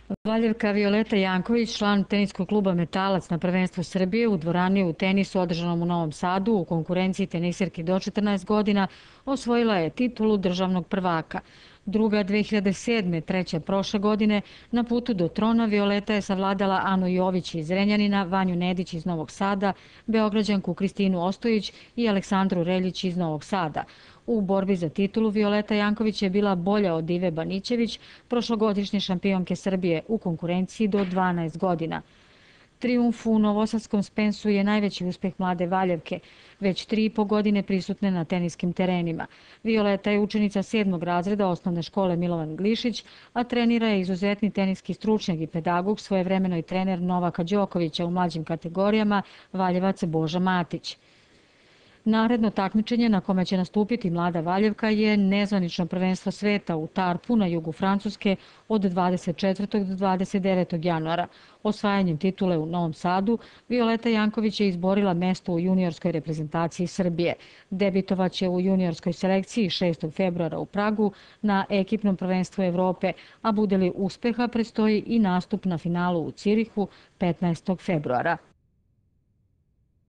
Valjevka Violeta Janković, član teniskog kluba Metalac na prvenstvu Srbije u dvorani u tenisu održanom u Novom Sadu u konkurenciji tenisirki do 14 godina osvojila je titulu državnog prvaka. Druga 2007. treća prošle godine na putu do trona Violeta je savladala Anu Jović iz Zrenjanina, Vanju Nedić iz Novog Sada, Beograđanku Kristinu Ostojić i Aleksandru Reljić iz Novog Sada. U borbi za titulu Violeta Janković je bila bolja od Ive Banićević, prošlogodišnje šampionke Srbije u konkurenciji do 12 godina. Trijumf u novosadskom Spensu je najveći uspeh mlade Valjevke, već 3,5 godine prisutne na teniskim terenima. Violeta je učenica 7. razreda osnovne škole Milovan Glišić, a trenira je izuzetni teniski stručnjak i pedagog, svojevremeno i trener Novaka Đokovića u mlađim kategorijama, Valjevac Boža Matić. Naredno takmičenje na kome će nastupiti mlada Valjevka je nezvanično prvenstvo sveta u Tarpu na jugu Francuske od 24. do 29. januara. Osvajanjem titule u Novom Sadu, Violeta Janković je izborila mesto u juniorskoj reprezentaciji Srbije. Debitovaće u juniorskoj selekciji 6. februara u Pragu na ekipnom prvenstvu Evrope, a bude li uspeha predstoji i nastup na finalu u Cirihu 15. februara.